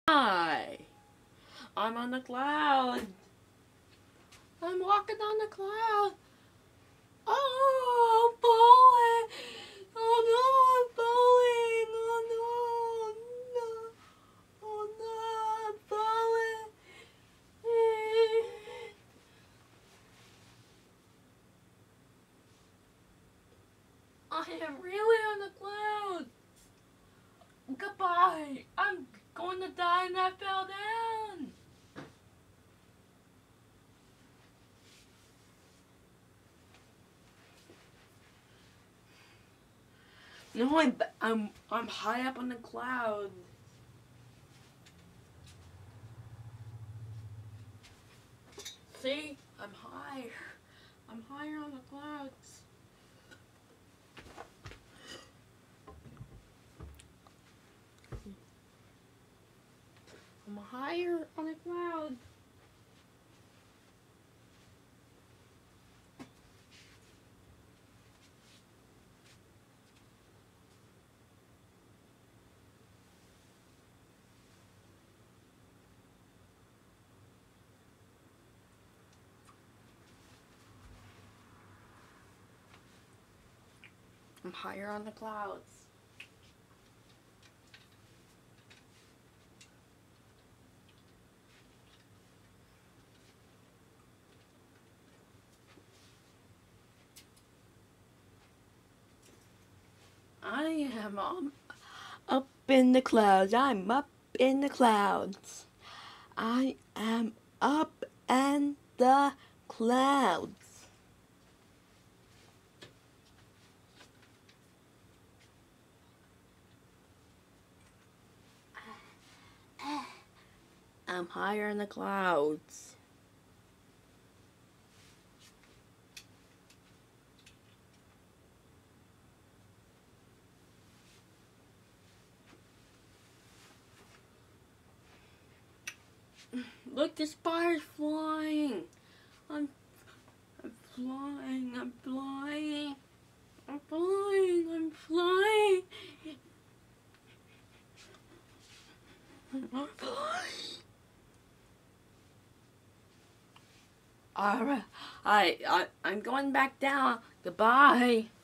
Hi, I'm on the cloud. I'm walking on the cloud. Oh, I'm falling. Oh no, I'm falling. Oh no, no. Oh no, I'm falling. I am really on the cloud. Goodbye. I'm going to die and I fell down. No, I'm high up on the cloud. See, I'm higher. I'm higher on the clouds. I'm higher on the clouds. I'm higher on the clouds. I am up in the clouds. I'm up in the clouds. I am up in the clouds. I'm higher in the clouds. Look, the spider's flying. I'm flying. I'm flying. I'm flying. I'm flying. I'm flying. Alright, I'm going back down. Goodbye.